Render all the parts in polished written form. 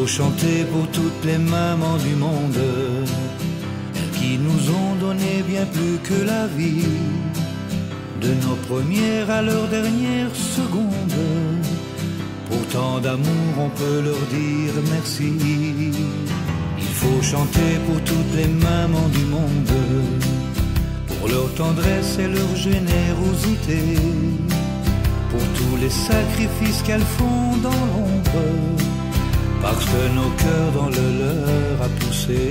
faut chanter pour toutes les mamans du monde qui nous ont donné bien plus que la vie. De nos premières à leurs dernières secondes, pour tant d'amour on peut leur dire merci. Il faut chanter pour toutes les mamans du monde, pour leur tendresse et leur générosité, pour tous les sacrifices qu'elles font dans l'ombre, parce que nos cœurs dans le leur a poussé.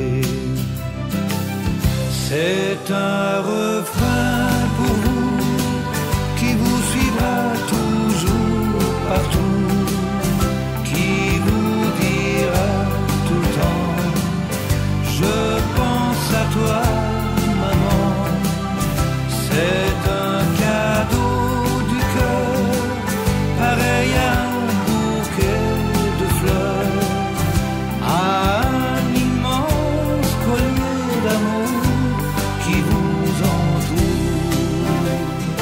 C'est un refrain pour vous qui vous suivra toujours partout, qui vous dira tout le temps: je pense à toi, maman. C'est un cadeau du cœur, pareil à un bouquet de fleurs, à un immense collier d'amour qui vous entoure.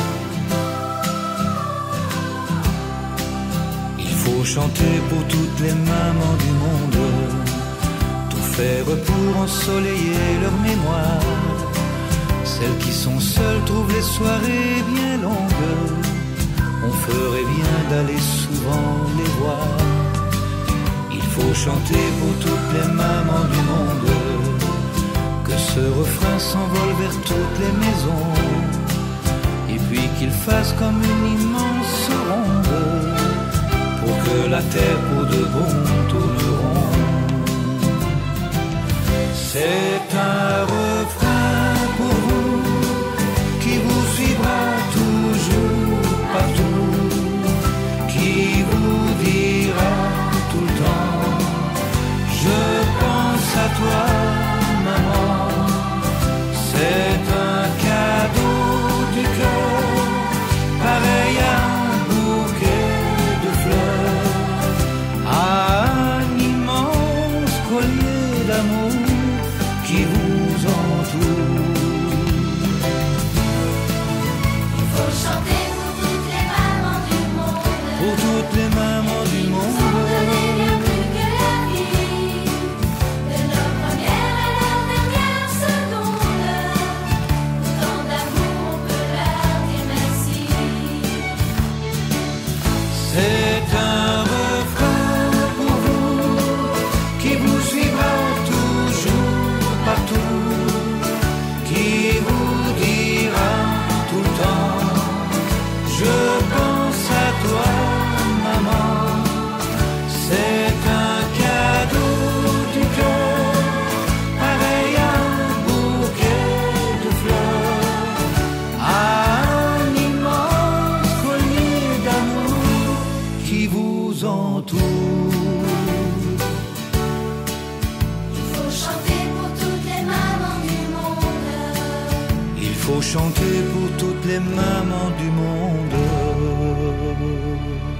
Il faut chanter pour toutes les mamans du monde, tout faire pour ensoleiller leur mémoire. Celles qui sont seules trouvent les soirées bien longues, on ferait bien d'aller souvent les voir. Il faut chanter pour toutes les mamans du monde, que ce refrain s'envole vers toutes les maisons, et puis qu'il fasse comme une immense ronde, pour que la terre pour de bon tourne rond. C'est un refrain pour vous qui vous suivra toujours partout, qui vous dira tout le temps: je pense à toi, maman. C'est un cadeau du cœur, pareil à un bouquet de fleurs, à un immense collier d'amour qui vous entoure. Il faut chanter pour toutes les mamans du monde, Pour toutes les mamans du nous ont monde, donné bien plus que la vie. De nos premières à leurs dernières secondes, autant d'amour on peut leur dire merci. c'est un refrain pour vous qui vous suivra toujours partout, qui vous dira tout le temps: je pense à toi, maman. C'est un cadeau du cœur, pareil à un bouquet de fleurs, à un immense collier d'amour qui vous entoure. Il faut chanter pour toutes les mamans du monde. Il faut chanter pour toutes les mamans du monde.